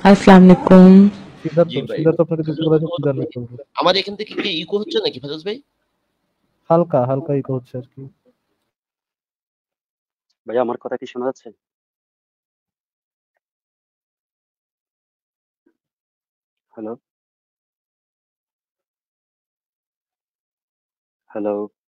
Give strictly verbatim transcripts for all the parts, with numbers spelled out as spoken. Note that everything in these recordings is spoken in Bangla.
আসসালামু আলাইকুম। সিদ্ধার্থ, জি ভাই। সিদ্ধার্থ আপনাকে যুক্ত করা কি জানতে চাইবো? আমার এখান থেকে কি ইকো হচ্ছে নাকি ফারাজ ভাই? হালকা, হালকা ইকো হচ্ছে আরকি। ভাইয়া আমার কথা কি শোনা যাচ্ছে? হ্যালো? হ্যালো?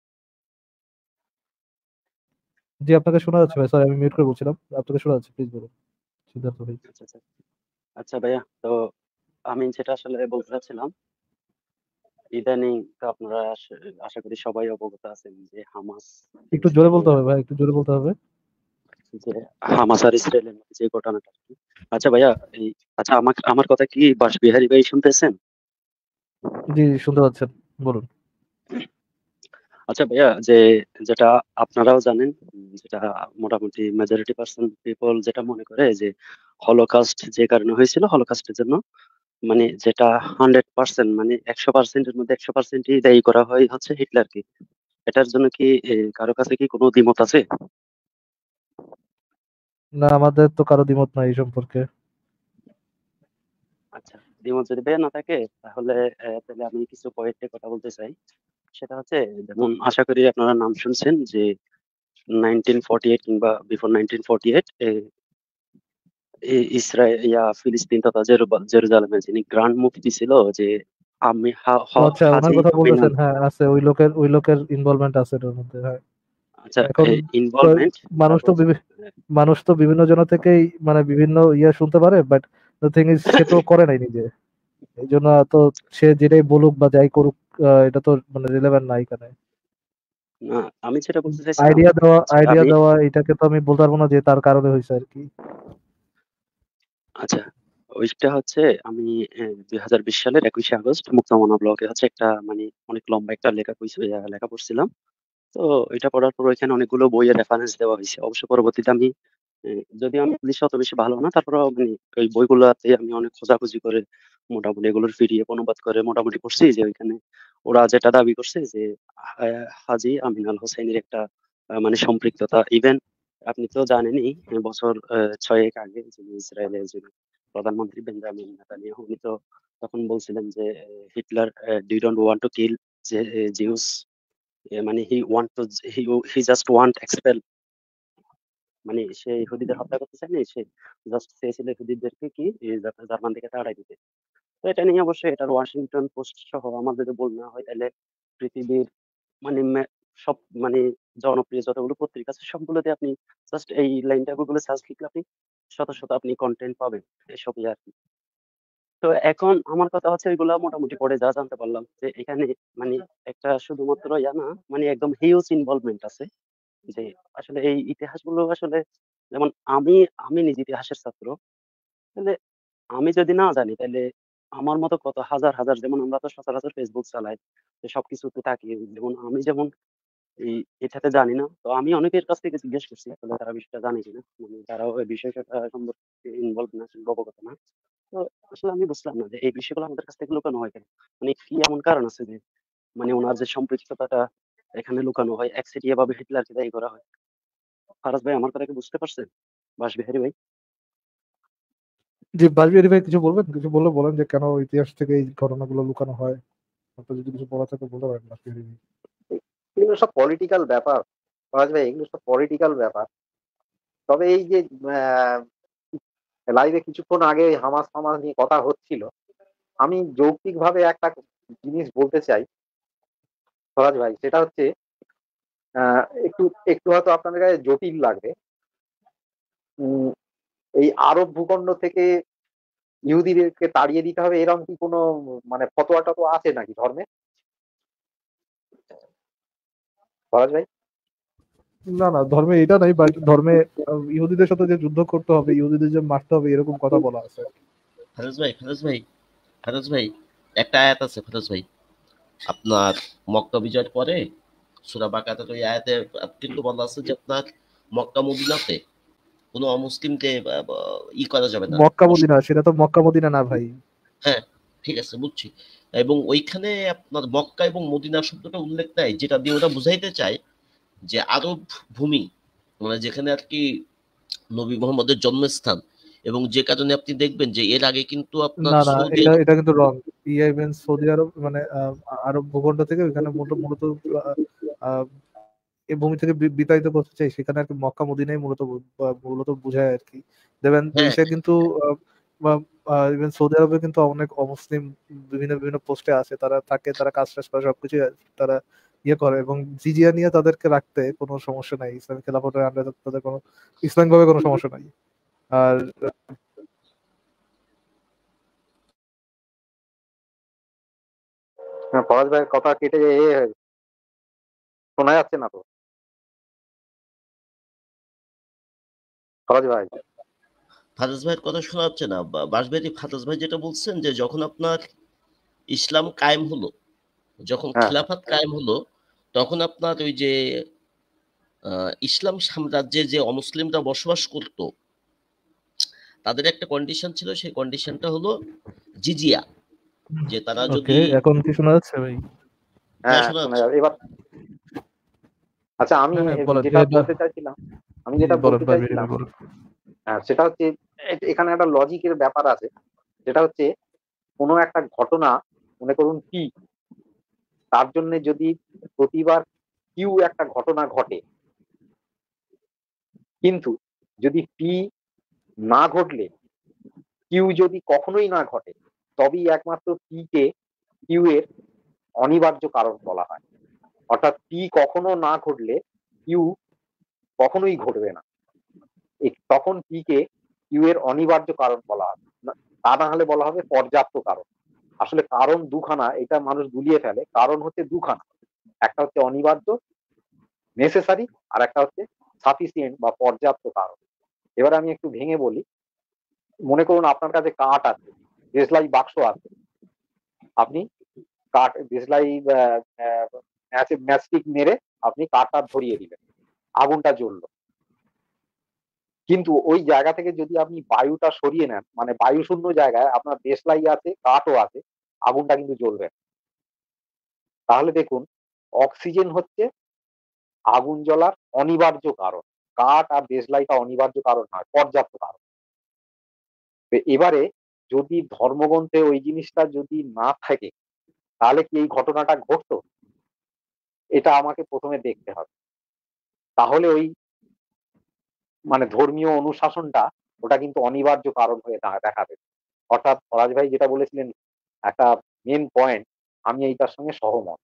জি, আপনাকে শোনা যাচ্ছে ভাই। সরি আমি মিউট করে বলছিলাম। আপনাকে শোনা যাচ্ছে। প্লিজ বলুন। সিদ্ধার্থ ভাই। আচ্ছা, আচ্ছা। আচ্ছা ভাইয়া, তো আমি যেটা আসলে বলতে চাচ্ছিলাম, ইদানিং তো আপনারা আস আশা করি সবাই অবগত আছেন যে হামাস একটু জোরে বলতে ইসরায়েলের হবে ভাই, একটু জোরে বলতে হবে। যে হামাস আর ইসরায়েলের মধ্যে যে ঘটনাটা আরকি। আচ্ছা ভাইয়া, এই আচ্ছা আমার আমার কথা কি বাঁশবিহারী ভাই শুনতেছেন? জি, শুনতে পাচ্ছেন। বলুন। আচ্ছা ভাইয়া, যে যেটা আপনারাও জানেন, উম, যেটা মোটামুটি মেজরিটি পার্সন পিপল যেটা মনে করে যে হলোকাস্ট যে কারণে হয়েছিল, হলোকাস্টের জন্য মানে যেটা হান্ড্রেড পার্সেন্ট মানে একশো পার্সেন্টের মধ্যে একশো পার্সেন্টই দায়ী করা হয় হচ্ছে হিটলারকে। এটার জন্য কি এ, কারো কাছে কি কোনো দ্বিমত আছে? না, আমাদের তো কারো দ্বিমত নাই এই সম্পর্কে। আচ্ছা, দ্বিমত যদি ভাইয়া না থাকে তাহলে আহ, তাহলে আমি কিছু পয়েন্টে কথা বলতে চাই। সেটা হচ্ছে, যেমন আশা করি আপনারা নাম শুনছেন যে নাইনটিন ফর্টি এইট কিংবা before nineteen forty eight Israel ইয়া ফিলিস্তিন তথা জেরুবা- জেরুজালেমে যিনি গ্র্যান্ড মুফতি ছিল, যে আমি হা- ও হ- আচ্ছা, ওনার হাজি কথা আমিনাল। বলতেছেন। হ্যাঁ, আছে। ওই লোকের ওই লোকের ইনভলভমেন্ট আছে এটার মধ্যে। হ্যাঁ। আচ্ছা, এখন ক- ইনভলভমেন্ট, মানুষ তো তারপর বিভি- মানুষ তো বিভিন্ন জন থেকেই মানে বিভিন্ন ইয়া শুনতে পারে, বাট দ্য থিং ইজ সে তো করে নাই নিজে। এই জন্য তো সে যেটাই বলুক বা যাই করুক, আহ, এটা তো মানে রিলেভেন্ট না এখানে। না, আমি যেটা বলতে চাইছিলাম আইডিয়া দেওয়া যে আইডিয়া আমি দেওয়া এটাকে তো আমি বলতে পারবো না যে তার কারণে হয়েছে আর কি। আচ্ছা, ওইটা হচ্ছে আমি দুই হাজার বিশ সালের একুশে আগস্ট মুক্তামনা ব্লগে হচ্ছে একটা মানে অনেক লম্বা একটা লেখা কইছি, আহ, লেখা পড়ছিলাম। তো এটা পড়ার পর ওইখানে অনেকগুলো বইয়ের রেফারেন্স দেওয়া হয়েছে। অবশ্য পরবর্তীতে আমি আহ, যদিও আমি পুলিশে অত বেশি ভালো না, তারপরেও মানে ওই বইগুলোতে আমি অনেক খোঁজাখুঁজি করে মোটামুটি এগুলোর পিডিএফ অনুবাদ করে মোটামুটি করছি যে ওইখানে ওরা যেটা দাবি করছে যে হা- হাজী আমিনাল হোসেনের একটা আহ, মানে সম্পৃক্ততা। ইভেন আপনি তো জানেনই, এ বছর আহ, ছয়েক আগে যিনি ইসরায়েলের যিনি প্রধানমন্ত্রী বেঞ্জামিন নেতানিয়াহু, উনি তো তখন বলছিলেন যে হিটলার ডি don't want to kill Jews, মানে he want to he he just want expel, মানে সে ইহুদিদের হত্যা করতে চায়নি, সে জাস্ট চেয়েছিল ইহুদিদেরকে কি এই জা- জার্মান থেকে তাড়াই দিতে। তো এটা নিয়ে অবশ্যই এটার ওয়াশিংটন পোস্ট সহ আমার যদি বল না হয় তাহলে পৃথিবীর মানে মে- সব মানে জনপ্রিয় যতগুলো পত্রিকা আছে সবগুলোতে আপনি জাস্ট এই লাইনটা গুগলে সার্চ লিখলে আপনি শত শত আপনি কন্টেন্ট পাবেন এসবই আর কি। তো এখন আমার কথা হচ্ছে এগুলা মোটামুটি পড়ে যা জানতে পারলাম যে এখানে মানে একটা শুধুমাত্র ইয়া না, মানে একদম হিউজ ইনভলভমেন্ট আছে। যে আসলে এই ইতিহাসগুলো আসলে, যেমন আমি আমি নিজে ইতিহাসের ছাত্র, তাহলে আমি যদি না জানি তাহলে আমার মতো কত হাজার হাজার, যেমন আমরা তো সচরাচর ফেসবুক চালাই, যে সবকিছুতে থাকি, যেমন আমি যেমন এই এটাতে জানি না, তো আমি অনেকের কাছ থেকে জিজ্ঞেস করছি আসলে তারা বিষয়টা জানে কিনা, মানে তারাও এই বিষয়টা সম্পর্কে ইনভলভ না, অবগত না। তো আসলে আমি বুঝলাম না যে এই বিষয়গুলো আমাদের কাছ থেকে লুকানো হয় কেন, মানে কি এমন কারণ আছে যে মানে ওনার যে সম্পৃক্ততাটা এখানে লুকানো হয়, একচেটিয়া ভাবে হিটলারকে দায়ী করা হয়। ফারাজ ভাই আমার কথা কি বুঝতে পারছেন? বাঁশবিহারী ভাই। জি, বাজবিহারী ভাই কিছু বলবেন? কিছু বললে বলেন যে কেন ইতিহাস থেকে এই ঘটনাগুলো লুকানো হয়। আপনার যদি কিছু বলা থাকে বলতে পারেন বাজবিহারী ভাই। এগুলো সব পলিটিক্যাল ব্যাপার। ফরাজ ভাই, এগুলো সব পলিটিক্যাল ব্যাপার। তবে এই যে লাইভে কিছুক্ষণ আগে ওই হামাস হামাস নিয়ে কথা হচ্ছিল, আমি যৌক্তিক ভাবে একটা জিনিস বলতে চাই ফরাজ ভাই, সেটা হচ্ছে আহ, একটু একটু হয়তো আপনাদের কাছে জটিল লাগবে। উম, এই আরব ভূখণ্ড থেকে ইহুদিদেরকে তাড়িয়ে দিতে হবে এরকম কি কোনো মানে ফতোয়া টতোয়া আছে নাকি ধর্মে, ফরাজ ভাই? না না, ধর্মে এটা নাই, বাট ধর্মে আহ, ইহুদিদের সাথে যে যুদ্ধ করতে হবে, ইহুদিদের যে মারতে হবে, এরকম কথা বলা আছে। ফারাজ ভাই, ফারাজ ভাই, ফারাজ ভাই, একটা আয়াত আছে ফারাজ ভাই, আপনার মক্কা বিজয়ের পরে সূরা বাকারার ওই আয়াতে কিন্তু বলা আছে যে আপনার মক্কা মদিনাতে কোনো অমুসলিমকে আহ, আহ, ই করা যাবে না। মক্কা মদিনা, সেটা তো মক্কা মদিনা না ভাই। হ্যাঁ, ঠিক আছে বুঝছি। এবং ওইখানে আপনার মক্কা এবং মদিনা শব্দটা উল্লেখ নাই, যেটা দিয়ে ওরা বুঝাইতে চায় যে আরব ভূমি, মানে যেখানে আর কি নবী মোহাম্মদের জন্মস্থান, এবং যে কারণে আপনি দেখবেন যে এর আগে কিন্তু আপনার না না সৌদি এটা আরব এটা কিন্তু রং। ইয়ে ইভেন সৌদি আরব মানে আহ, আরব ভূখণ্ড থেকে ওইখানে মূলত মূলত আহ, আহ, এই ভূমি থেকে বি- বিতাড়িত করতে চাই, সেখানে আর কি মক্কা মদিনাই মূলত বু- বা- মূলত বোঝায় আর কি। দেখবেন হ্যাঁ সে কিন্তু ইভেন সৌদি আরবে কিন্তু অনেক অমুসলিম বিভিন্ন বিভিন্ন পোস্টে আছে, তারা থাকে, তারা কাজ টাজ করে সবকিছু তারা ইয়ে করে, এবং জিজিয়া নিয়ে তাদেরকে রাখতে কোনো সমস্যা নাই, ইসলামিক খেলাফতের আন্ডারে তাদের কোনো ইসলামিক ভাবে কোনো সমস্যা নাই। আর হ্যাঁ, ফরাজ ভাইয়ের কথা কেটে এ হয়ে গেছে। শোনা যাচ্ছে না তো ফরাজ ভাই? ফারাজ ভাইয়ের কথা শোনা যাচ্ছে না। বা- বাঁশবেড়ি ফারাজ ভাই যেটা বলছেন যে যখন আপনার ইসলাম কায়েম হলো, যখন হ্যাঁ খিলাফত কায়েম হলো, তখন আপনার ওই যে আহ, ইসলাম সাম্রাজ্যে যে অমুসলিমরা বসবাস করত, তাদের একটা কন্ডিশন ছিল। সেই কন্ডিশনটা হলো জিজিয়া, যে তারা ওকে, যদি এখন কি শোনা যাচ্ছে ভাই? হ্যাঁ হ্যাঁ শোনা শোনা যাচ্ছে। যাবে এবার। আচ্ছা, আমি হ্যাঁ হ্যাঁ এ- বলেন যেটা এবার। বলতে চাইছিলাম আমি জি যেটা বলেন বলতে বারবিয়ারি চাইছিলাম ভাই বলেন। হ্যাঁ, সেটা হচ্ছে এ- এখানে একটা লজিকের ব্যাপার আছে। যেটা হচ্ছে কোনো একটা ঘটনা, মনে করুন পি, তার জন্য যদি প্রতিবার কিউ একটা ঘটনা ঘটে, কিন্তু যদি পি না ঘটলে, কিউ যদি কখনোই না ঘটে, তবেই একমাত্র পি কে কিউ এর অনিবার্য কারণ বলা হয়। অর্থাৎ পি কখনো না ঘটলে কিউ কখনোই ঘটবে না, এ- তখন পি কে কিউ এর অনিবার্য কারণ বলা হবে না- তা না হলে বলা হবে পর্যাপ্ত কারণ। আসলে কারণ দুখানা, এটা মানুষ গুলিয়ে ফেলে। কারণ হচ্ছে দুখানা, একটা হচ্ছে অনিবার্য নেসেসারি, আর একটা হচ্ছে সাফিসিয়েন্ট বা পর্যাপ্ত কারণ। এবার আমি একটু ভেঙে বলি। মনে করুন আপনার কাছে কাঠ আছে, দেশলাই বাক্স আছে, আপনি কাঠ দেশলাই ম্যাচস্টিক মেরে আপনি কাঠটা ধরিয়ে দিলেন, আগুনটা জ্বললো। কিন্তু ওই জায়গা থেকে যদি আপনি বায়ুটা সরিয়ে নেন, মানে বায়ু শূন্য জায়গায় আপনার দেশলাই আছে, কাঠও আছে, আগুনটা কিন্তু জ্বলবে না। তাহলে দেখুন, অক্সিজেন হচ্ছে আগুন জ্বলার অনিবার্য কারণ, কাঠ আর দেশলাইটা অনিবার্য কারণ নয়, পর্যাপ্ত কারণ। তো এবারে যদি ধর্মগ্রন্থে ওই জিনিসটা যদি না থাকে, তাহলে কি এই ঘটনাটা ঘটতো? এটা আমাকে প্রথমে দেখতে হবে। তাহলে ওই মানে ধর্মীয় অনুশাসনটা, ওটা কিন্তু অনিবার্য কারণ হয়ে দা- দেখা দেবে। অর্থাৎ ফরাজ ভাই যেটা বলেছিলেন, একটা মেন পয়েন্ট, আমি এইটার সঙ্গে সহমত।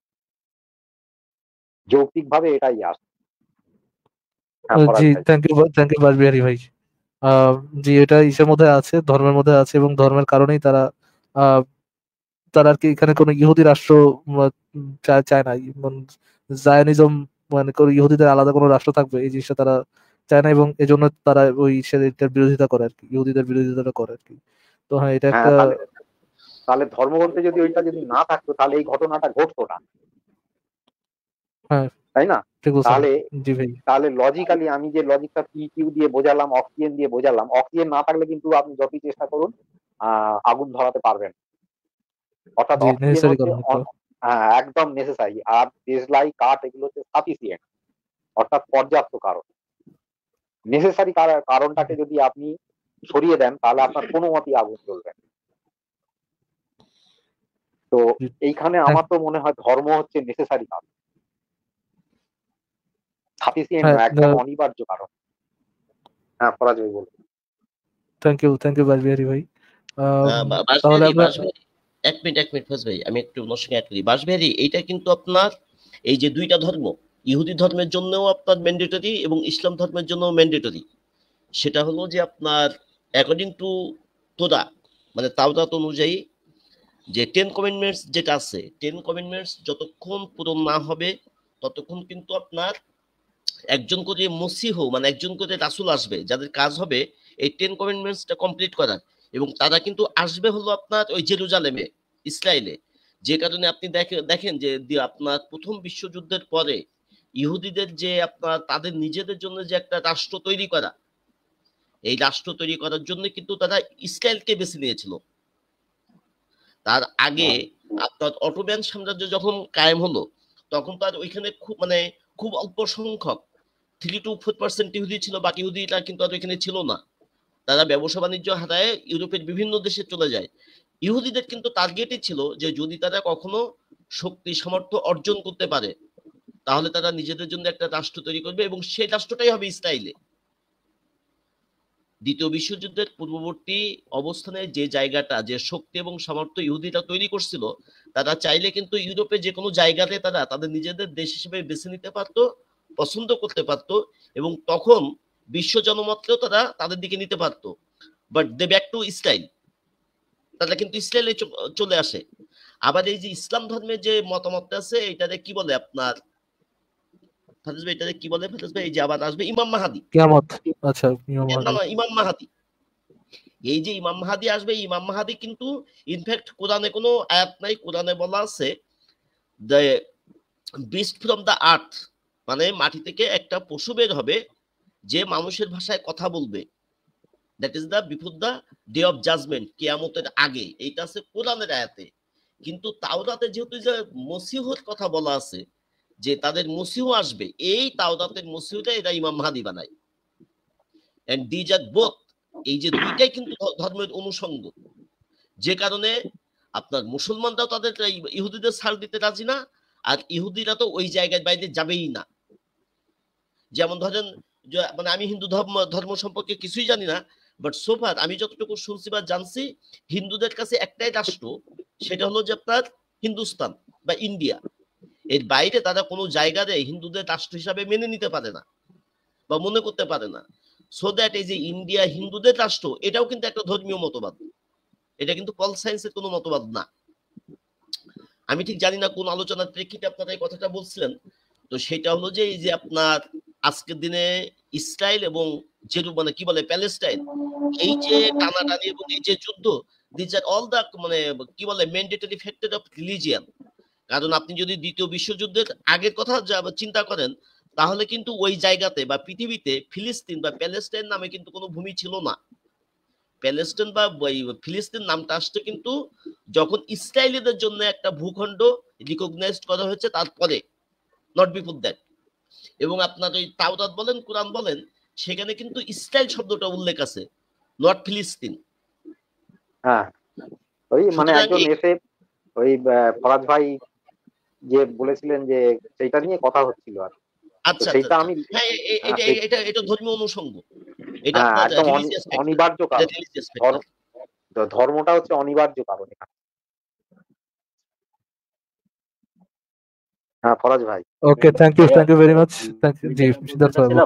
যৌক্তিক ভাবে এটাই আসে। হ্যাঁ আহ, জি ফরাজ ভাই। থ্যাংক ইউ থ্যাংক ইউ বারবিয়ারি ভাই। আহ, জি এটা ইসের মধ্যে আছে, ধর্মের মধ্যে আছে, এবং ধর্মের কারণেই তারা আহ, তারা আর কি এখানে কোনো ইহুদি রাষ্ট্র উম, চায় চায় না। জায়নিজম মানে কোনো ইহুদিদের আলাদা কোনো রাষ্ট্র থাকবে এই জিনিসটা তারা চায় না, এবং এজন্য তারা ওই সেটার বিরোধিতা করে আর কি, ইহুদিদের বিরোধিতা করে আর কি। তো হ্যাঁ এটা হ্যাঁ, একটা। তাহলে তাহলে ধর্মগ্রন্থে যদি ওইটা যদি না থাকতো, তাহলে এই ঘটনাটা ঘটতো না, হ্যাঁ তাই না? ঠিক বলছেন। তাহলে জি ভাই। তাহলে লজিক্যালি আমি যে লজিকটা পি কিউ দিয়ে বোঝালাম, অক্সিজেন দিয়ে বোঝালাম, অক্সিজেন না থাকলে কিন্তু আপনি যতই চেষ্টা করুন আহ আগুন ধরাতে পারবেন না। অর্থাৎ জি অক্সিজেন নেসেসারি হচ্ছে কারণ একটা। অ- হ্যাঁ, একদম নেসেসারি। আর দেশলাই, কাঠ, এগুলো হচ্ছে সাফিসিয়েন্ট, অর্থাৎ পর্যাপ্ত কারণ। নেসেসারি কারণটাকে যদি আপনি সরিয়ে দেন, তাহলে আপনার কোনো মতেই আগুন জ্বলবে না। তো জি এইখানে থ্যাংক আমার তো মনে হয় ধর্ম হচ্ছে নেসেসারি কারণ, সাফিসিয়েন্ট হ্যাঁ নয়, একদম অনিবার্য কারণ। হ্যাঁ ফরাজ ভাই বলুন। থ্যাংক ইউ থ্যাংক ইউ বারবিয়ারি ভাই। আহ, আহ, বা- তাহলে বাঁশবেড়ি আমরা বাঁশবেড়ি এক মিনিট এক মিনিট ফাজ ভাই, আমি একটু আপনার সঙ্গে অ্যাড করি। বাঁশবেড়ি এইটা কিন্তু আপনার এই যে দুইটা ধর্ম, ইহুদি ধর্মের জন্যও আপনার ম্যান্ডেটরি এবং ইসলাম ধর্মের জন্য ম্যান্ডেটরি। সেটা হলো যে আপনার অ্যাকর্ডিং টু তোরা, মানে তাওরাত অনুযায়ী, যে টেন কমিটমেন্টস যেটা আছে, টেন কমিটমেন্টস যতক্ষণ পূরণ না হবে, ততক্ষণ কিন্তু আপনার একজন করে মসিহ, মানে একজন করে রাসূল আসবে, যাদের কাজ হবে এই টেন কমিটমেন্টসটা কমপ্লিট করার। এবং তারা কিন্তু আসবে হলো আপনার ওই জেরুজালেমে, ইসরায়েলে। যে কারণে আপনি দেখে দেখেন যে দি- আপনার প্রথম বিশ্বযুদ্ধের পরে ইহুদিদের যে আপনার তাদের নিজেদের জন্য যে একটা রাষ্ট্র তৈরি করা, এই রাষ্ট্র তৈরি করার জন্য কিন্তু তারা ইসরায়েলকে বেছে নিয়েছিল। তার আগে আপনার অটোম্যান সাম্রাজ্য যখন কায়েম হলো, তখন তার ওইখানে খুব মানে খুব অল্প সংখ্যক থ্রি টু ফোর পার্সেন্ট ইহুদি ছিল, বাকি ইহুদিটা কিন্তু আর ওইখানে ছিল না। তারা ব্যবসা বাণিজ্য হারায় ইউরোপের বিভিন্ন দেশে চলে যায়। ইহুদিদের কিন্তু টার্গেটই ছিল যে যদি তারা কখনো শক্তি সামর্থ্য অর্জন করতে পারে তাহলে তারা নিজেদের জন্য একটা রাষ্ট্র তৈরি করবে এবং সেই রাষ্ট্রটাই হবে ইসরায়েলে। দ্বিতীয় বিশ্বযুদ্ধের পূর্ববর্তী অবস্থানে যে জায়গাটা যে শক্তি এবং সামর্থ্য ইহুদিরা তৈরি করছিল তারা চাইলে কিন্তু ইউরোপে যে কোনো জায়গাতে তারা তাদের নিজেদের দেশ হিসেবে বেছে নিতে পারতো, পছন্দ করতে পারতো এবং তখন বিশ্ব জনমতকেও তারা তাদের দিকে নিতে পারতো। But they back to Israel, তারা কিন্তু ইসরায়েলে চলে আসে। আবার এই যে ইসলাম ধর্মের যে মতামতটা আছে এটাতে কি বলে আপনার ফারিস ভাই, এটাতে কি বলে ফারিস ভাই, এই যে আবার আসবে ইমাম মাহাদি। কিয়ামত, আচ্ছা ইমাম না মাহাদি। না ইমাম মাহাদি, এই যে ইমাম মাহাদি আসবে, ইমাম মাহাদি কিন্তু ইনফ্যাক্ট কোরআনে কোনো আয়াত নাই, কোরআনে বলা আছে the beast from the earth, মানে মাটি থেকে একটা পশু বের হবে যে মানুষের ভাষায় কথা বলবে, that is the before the day of judgement, কিয়ামতের আগে। এইটা আছে কোরআনের আয়াতে। কিন্তু তাওরাতে যেহেতু যে মসিহর কথা বলা আছে যে তাদের মসিহ আসবে, এই তাওরাতের মসিহটা এরা ইমাম মাহাদি বানায়। এন্ড দিজ আর বোথ, এই যে দুইটাই কিন্তু ধর্মের অনুষঙ্গ, যে কারণে আপনার মুসলমানরাও তাদের ইহুদিদের ছাড় দিতে রাজি না, আর ইহুদিরা তো ওই জায়গায় বাইরে যাবেই না। যেমন ধরেন মানে আমি হিন্দু ধর্ম ধর্ম সম্পর্কে কিছুই জানি না, বাট সোফার আমি যতটুকু শুনছি বা জানছি হিন্দুদের কাছে একটাই রাষ্ট্র, সেটা হলো যে আপনার হিন্দুস্তান বা ইন্ডিয়া। এর বাইরে তারা কোনো জায়গাতে হিন্দুদের রাষ্ট্র হিসাবে মেনে নিতে পারে না বা মনে করতে পারে না। সো দ্যাট এই যে ইন্ডিয়া হিন্দুদের রাষ্ট্র, এটাও কিন্তু একটা ধর্মীয় মতবাদ, এটা কিন্তু পল সায়েন্সের কোনো মতবাদ না। আমি ঠিক জানি না কোন আলোচনার প্রেক্ষিতে আপনারা এই কথাটা বলছিলেন। তো সেটা হলো যে এই যে আপনার আজকের দিনে ইসরায়েল এবং জেরু মানে কি বলে প্যালেস্টাইন, এই যে টানাটানি এবং এই যে যুদ্ধ, দিস আর অল দা মানে কি বলে ম্যান্ডেটরি ফ্যাক্টর অফ রিলিজিয়ান। কারণ আপনি যদি দ্বিতীয় বিশ্বযুদ্ধের আগের কথা চিন্তা করেন তাহলে কিন্তু ওই জায়গাতে বা পৃথিবীতে ফিলিস্তিন বা প্যালেস্টাইন নামে কিন্তু কোনো ভূমি ছিল না। প্যালেস্টাইন বা ফিলিস্তিন নামটা আসছে কিন্তু যখন ইসরায়েলিদের জন্য একটা ভূখণ্ড রিকগনাইজড করা হয়েছে তারপরে, নট বিফোর দ্যাট। এবং আপনার ওই তাওরাত বলেন কোরআন বলেন সেখানে কিন্তু ইসরায়েল শব্দটা উল্লেখ আছে, নট ফিলিস্তিন। হ্যাঁ, ওই মানে একজন এসে ওই ফরাজ ভাই যে বলেছিলেন যে সেইটা নিয়ে কথা হচ্ছিল আর আচ্ছা সেইটা আমি হ্যাঁ এটা এটা এটা ধর্মীয় অনুষঙ্গ, এটা একদম অনিবার্য কারণ, ধর্মটা হচ্ছে অনিবার্য কারণ। হ্যাঁ ফরাজ ভাই, okay thank you thank you very much thank you. জি সিদ্ধার্থ ভাই,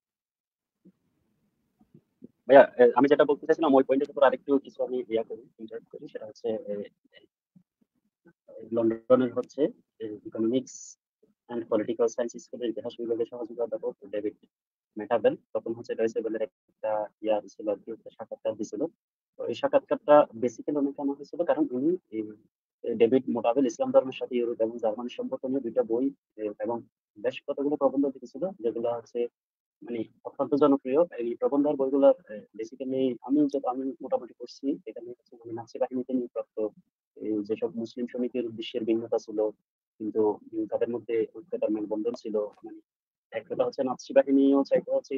ভাইয়া আমি যেটা বলতে চাইছিলাম ওই পয়েন্টের উপর আরেকটু কিছু আমি ইয়া করি ইন্টারেক্ট করি, সেটা হচ্ছে লন্ডনের হচ্ছে ইকোনমিক্স এন্ড পলিটিক্যাল সায়েন্স স্কুলের ইতিহাস বিভাগের সহযোগী অধ্যাপক ডেভিড মেটাবেল তখন হচ্ছে ডয়েসেবেলের একটা ইয়া ছিল আর কি, সাক্ষাৎকার দিছিল। তো এই সাক্ষাৎকারটা বেসিক্যালি অনেক কেন হয়েছিল কারণ উনি ডেভিড মেটাবেল ইসলাম ধর্মের সাথে ইউরোপ এবং জার্মানির সম্পর্ক নিয়ে দুইটা বই এবং বেশ কতগুলো প্রবন্ধ লিখেছিল যেগুলো হচ্ছে মানে অত্যন্ত জনপ্রিয়। এই প্রবন্ধের বইগুলো বেসিক্যালি আমি যত আমি মোটামুটি পড়ছি এখানে হচ্ছে মানে নাৎসি বাহিনীতে নিয়ে প্রাপ্ত এই যেসব মুসলিম সমিতির উদ্দেশ্যের ভিন্নতা ছিল কিন্তু তাদের মধ্যে ঐক্যতার মেলবন্ধন ছিল, মানে একটা হচ্ছে নাৎসি বাহিনীও চাইতে হচ্ছে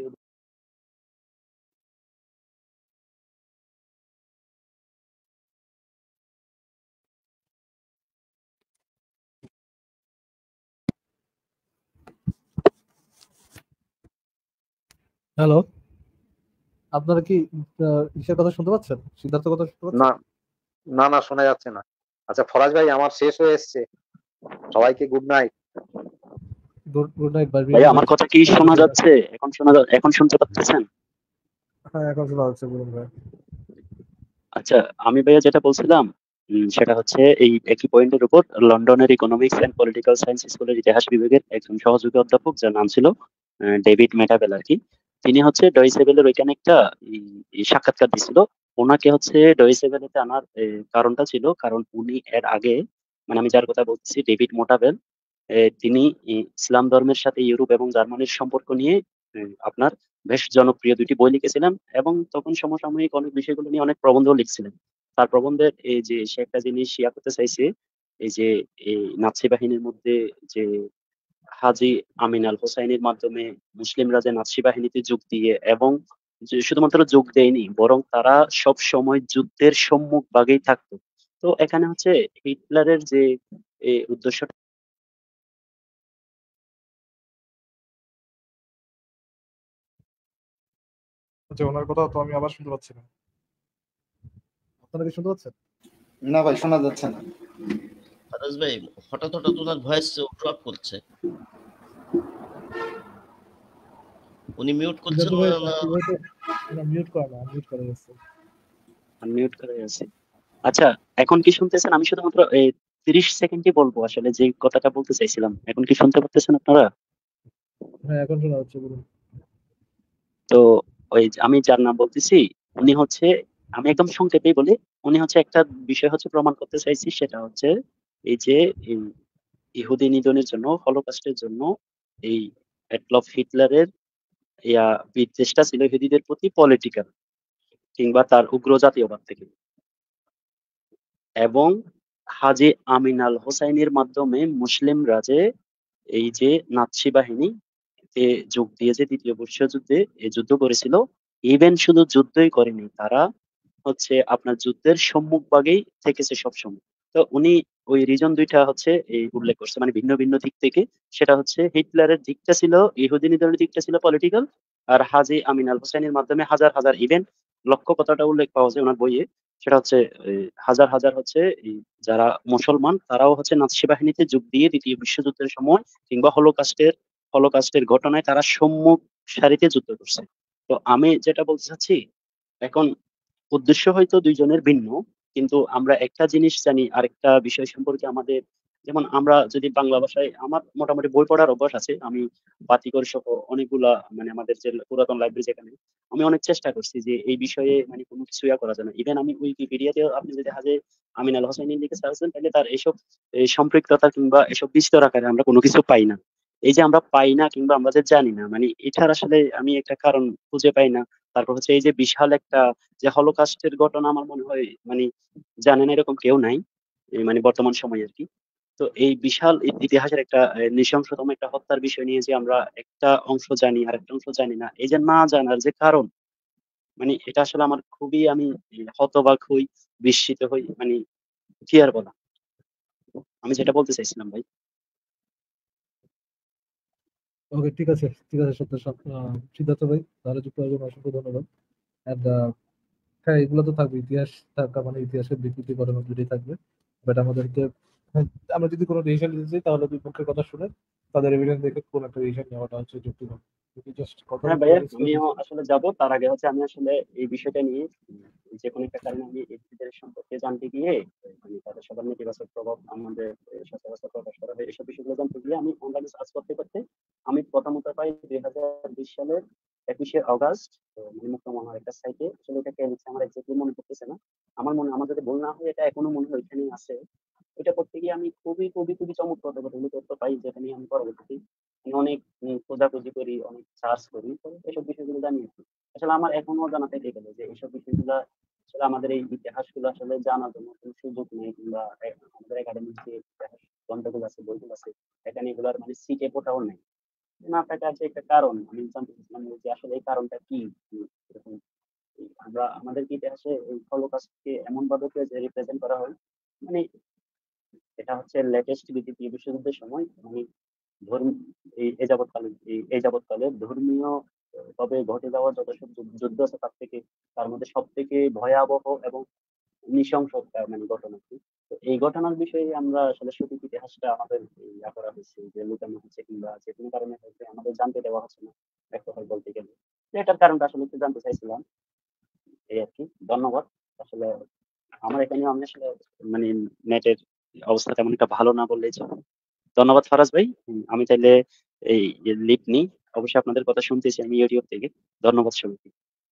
হ্যালো আপনারা কি ইসের কথা শুনতে পাচ্ছেন, সিদ্ধার্থ কথা শুনতে পাচ্ছেন? না না না শোনা যাচ্ছে না। আচ্ছা ফরাজ ভাই আমার শেষ হয়ে এসছে, সবাইকে গুড নাইট। গুড নাইট ভাই। আমার কথা কি শোনা যাচ্ছে এখন? শোনা এখন শুনতে পাচ্ছেন? হ্যাঁ এখন শোনা যাচ্ছে বলুন ভাই। আচ্ছা আমি ভাইয়া যেটা বলছিলাম সেটা হচ্ছে এই একই পয়েন্টের উপর লন্ডনের ইকোনমিক্স এন্ড পলিটিক্যাল সায়েন্স স্কুলের ইতিহাস বিভাগের একজন সহযোগী অধ্যাপক যার নাম ছিল ডেভিড মেটাবেল আর কি, তিনি হচ্ছে ডয়েসেবেলের ওইখানে একটা সাক্ষাৎকার দিছিল। ওনাকে হচ্ছে ডয়েসেবেলেতে আনার কারণটা ছিল কারণ উনি এর আগে মানে আমি যার কথা বলছি ডেভিড মেটাবেল, তিনি ইসলাম ধর্মের সাথে ইউরোপ এবং জার্মানির সম্পর্ক নিয়ে আপনার বেশ জনপ্রিয় দুইটি বই লিখেছিলেন এবং তখন সমসাময়িক অনেক বিষয়গুলো নিয়ে অনেক প্রবন্ধ লিখছিলেন। তার প্রবন্ধের এই যে সে একটা জিনিস শেয়ার করতে চাইছে, এই যে এই নাৎসি বাহিনীর মধ্যে যে হাজি আমিন আল হোসাইনের মাধ্যমে মুসলিমরা যে নাৎসি বাহিনীতে যোগ দিয়ে এবং যে শুধুমাত্র যোগ দেয়নি, বরং তারা সব সময় যুদ্ধের সম্মুখ ভাগেই থাকতো। তো এখানে হচ্ছে হিটলারের যে এই উদ্দেশ্যটা আচ্ছা, ওনার কথা তো আমি আবার শুনতে পাচ্ছি না। আপনারা কি শুনতে পাচ্ছেন? না ভাই, শোনা যাচ্ছে না। ফারাজ ভাই হঠাৎ হঠাৎ ওনার ভয়েস ড্রপ করছে। উনি মিউট করছেন সিদ্ধার্থ ভাই না না আপনি হয়তো না মিউট করা না, মিউট করে গেছে। আনমিউট করে আছে। আচ্ছা, এখন কি শুনতেছেন? আমি শুধুমাত্র এই ত্রিশ সেকেন্ডই বলবো আসলে যে কথাটা বলতে চাইছিলাম। এখন কি শুনতে পারতেছেন আপনারা? হ্যাঁ, এখন শোনা যাচ্ছে, বলুন। তো ওই যে আমি যার নাম বলতেছি, উনি হচ্ছে, আমি একদম সংক্ষেপেই বলি, উনি হচ্ছে একটা বিষয় হচ্ছে প্রমাণ করতে চাইছি, সেটা হচ্ছে এই যে এই ইহুদি নিধনের জন্য, হলোকস্টের জন্য এই অ্যাডলফ হিটলারের ইয়া বিদ্বেষটা ছিল ইহুদিদের প্রতি পলিটিক্যাল কিংবা তার উগ্র জাতীয়বাদ থেকে, এবং হাজী আমিন আল হোসাইনের মাধ্যমে মুসলিমরা যে এই যে নাৎসি বাহিনী এ যোগ দিয়ে যে দ্বিতীয় বিশ্বযুদ্ধে এ যুদ্ধ করেছিল, ইভেন শুধু যুদ্ধই করেনি, তারা হচ্ছে আপনার যুদ্ধের সম্মুখভাগেই থেকেছে সবসময়। তো উনি ওই রিজন দুইটা হচ্ছে এই উল্লেখ করছে, মানে ভিন্ন ভিন্ন দিক থেকে। সেটা হচ্ছে হিটলারের দিকটা ছিল, ইহুদি নিধনের দিকটা ছিল পলিটিক্যাল, আর হাজী আমিন আল হোসেনের মাধ্যমে হাজার হাজার ইভেন্ট, লক্ষ্য কথাটা উল্লেখ পাওয়া যায় ওনার বইয়ে, সেটা হচ্ছে এই হাজার হাজার হচ্ছে এই যারা মুসলমান তারাও হচ্ছে নাৎসি বাহিনীতে যোগ দিয়ে দ্বিতীয় বিশ্বযুদ্ধের সময় কিংবা হলোকাস্টের হলোকাস্টের ঘটনায় তারা সম্মুখ সারিতে যুদ্ধ করছে। তো আমি যেটা বলতে চাচ্ছি, এখন উদ্দেশ্য হয়তো দুইজনের ভিন্ন, কিন্তু আমরা একটা জিনিস জানি, আরেকটা বিষয় সম্পর্কে আমাদের, যেমন আমরা যদি বাংলা ভাষায়, আমার মোটামুটি বই পড়ার অভ্যাস আছে, আমি বাতিকর সহ অনেকগুলা, মানে আমাদের যে পুরাতন লাইব্রেরি যেখানে, আমি অনেক চেষ্টা করছি যে এই বিষয়ে মানে কোনো কিছু ইয়া করা যায় না। ইভেন আমি উইকিপিডিয়াতেও আপনি যদি হাজে আমিন আল হোসেন লিখে সার্চ দেন, তাহলে তার এসব এই সম্পৃক্ততা কিংবা এসব বিস্তর আকারে আমরা কোনো কিছু পাই না। এই যে আমরা পাই না কিংবা আমরা যে জানি না, মানে এটার আসলে আমি একটা কারণ খুঁজে পাই না। তারপর হচ্ছে এই যে বিশাল একটা যে হলোকাস্টের ঘটনা, আমার মনে হয় মানে জানে না এরকম কেউ নাই, এই মানে বর্তমান সময়ে আর কি। তো এই বিশাল ই- ইতিহাসের একটা আহ, নৃশংসতম একটা হত্যার বিষয় নিয়ে যে আমরা একটা অংশ জানি আর একটা অংশ জানি না, এই যে না জানার যে কারণ, মানে এটা আসলে আমার খুবই, আমি হতবাক হই, বিস্মিত হই, মানে কি আর বলা। আমি যেটা বলতে চাইছিলাম ভাই। ওকে, ঠিক আছে, ঠিক আছে, সত্য সিদ্ধার্থ ভাই, তাহলে যুক্ত হওয়ার জন্য অসংখ্য ধন্যবাদ। And, আহ, হ্যাঁ, এগুলো তো থাকবে, ইতিহাস থাকা মানে ইতিহাসের বিকৃতি ঘটনা দুটোই থাকবে। বাট আমাদেরকে, হ্যাঁ, আমরা যদি কোনো ডিসিশন নিতে চাই তাহলে দুই পক্ষের কথা শুনে তাদের এভিডেন্স দেখে কোনো একটা ডিসিশন নেওয়াটা হচ্ছে যুক্তিযুক্ত। যদি জাস্ট কথা হ্যাঁ বলতে ভাইয়া, পারিস তো আমিও কিছু- আসলে যাব, তার আগে হচ্ছে আমি আসলে এই বিষয়টা নিয়ে উম, যে কোনো একটা কারণে আমি এদের সম্পর্কে জানতে গিয়ে, মানে তাদের সবার নেতিবাচক প্রভাব আমাদের আহ, সচরাচর প্রকাশ করা হয়, এসব বিষয়গুলো জানতে গিয়ে আমি অনলাইনে সার্চ করতে করতে আমি প্রথমত পাই দুই হাজার বিশ সালের একুশে অগাস্ট, তো মানে মুক্তমনার একটা সাইটে, আসলে এটা কে লিখছে আমার এক্সাক্টলি মনে পড়তেছে না। আমার মনে, আমার যদি ভুল না হয়, এটা এখনো মনে হয় ওইখানেই আছে। এটা করতে গিয়ে আমি খুবই খুবই খুবই চমৎকার কতগুলো তথ্য পাই, যেটা নিয়ে আমি পরবর্তী আমি অনেক উম, খোঁজাখুঁজি করি, অনেক সার্চ করি, তো এইসব বিষয়গুলো জানি আর কি। আসলে আমার এখনো জানা থেকে গেল যে এইসব বিষয়গুলো আসলে আমাদের এই ইতিহাসগুলো আসলে জানার জন্য কোনো সুযোগ নেই, কিংবা এ- আমাদের একাডেমিক যে ইতিহাস গ্রন্থগুলো আছে, বইগুলো আছে, এখানে এগুলার মানে সিটে কোথাও নেই। না থাকার যে একটা কারণ আমি জানতে চাচ্ছিলাম যে আসলে এই কারণটা কি। উম, এরকম এই আমরা আমাদের কি ইতিহাসে এই হলোকাস্টকে এমন ভাবে রিপ্রেজেন্ট করা হয়, মানে এটা হচ্ছে লেটেস্ট দ্বিতীয় বিশ্বযুদ্ধের সময়, মানে ধর্ম এই এ যাবৎকালে এই এই যাবৎকালে ধর্মীয় আহ, ভাবে ঘটে যাওয়া যত সব যুদ্ধ যুদ্ধ আছে, তার থেকে তার মধ্যে সব থেকে ভয়াবহ এবং নৃশংস একটা মানে ঘটনা কি। তো এই ঘটনার বিষয়ে আমরা আসলে সঠিক ইতিহাসটা আমাদের ইয়া করা হয়েছে, যে লুকানো হচ্ছে কিংবা যে কোনো কারণে হচ্ছে আমাদের জানতে দেওয়া হচ্ছে না, এক কথায় বলতে গেলে। তো এটার কারণটা আসলে একটু জানতে চাইছিলাম, এই আর কি। ধন্যবাদ। আসলে আমার এখানে আমি আসলে মানে নেটের অবস্থা তেমন একটা ভালো না বললেই চলে। ধন্যবাদ ফারাজ ভাই। উম, আমি তাইলে এই লিপ নিই। অবশ্যই আপনাদের কথা শুনতেছি আমি ইউটিউব থেকে। ধন্যবাদ সবাইকে।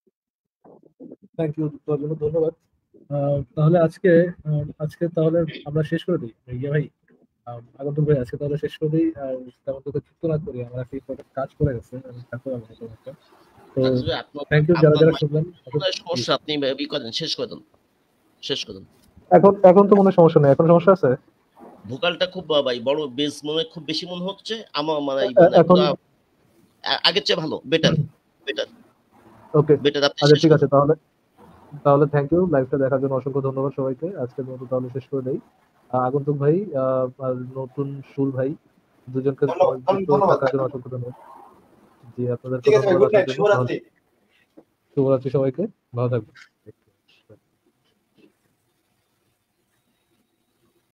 থ্যাংক ইউ, তোর জন্য ধন্যবাদ। আহ, তাহলে আজকে আহ, আজকে তাহলে আমরা শেষ করে দিই ইয়ে ভাই, আহ, আগন্তুক ভাই, আজকে তাহলে শেষ করে দিই। আর তেমন তোকে যুক্ত না করি, আমার একটা ইম্পর্টেন্ট কাজ করে গেছে, আমি থাকতে পারবো না তেমন একটা। তো ফারাজ ভাই আপনার থ্যাংক ইউ যারা আপনার যারা শুনলেন। মাইক্রোফোনের সমস্যা, আপনি ই করেন, শেষ করেন, শেষ করেন। এখন এখন তো মনে হয় সমস্যা নেই, এখন সমস্যা আছে? ভোকালটা খুব আহ, ভাই বড় বেস মনে হয় খুব বেশি মনে হচ্ছে আমার, মানে এ- মানে এখন পুরা আ- আগের চেয়ে ভালো, বেটার বেটার। ওকে বেটার আপনি আচ্ছা শেষ ঠিক করুন। আছে তাহলে তাহলে থ্যাংক ইউ লাইভটা দেখার জন্য অসংখ্য ধন্যবাদ সবাইকে আজকের মতো তাহলে শেষ করে দেই আহ, আগন্তুক ভাই আহ, আর নতুন সুল ভাই দুজনকে ধন্যবাদ যুক্ত ধন্যবাদ থাকার ভাই। জন্য অসংখ্য ধন্যবাদ জি আপনাদেরকে ঠিক আছে ভাই, ধন্যবাদ গুড আসার নাইট, জন্য তাহলে শুভরাত্রি। শুভরাত্রি সবাইকে ভালো থাকবেন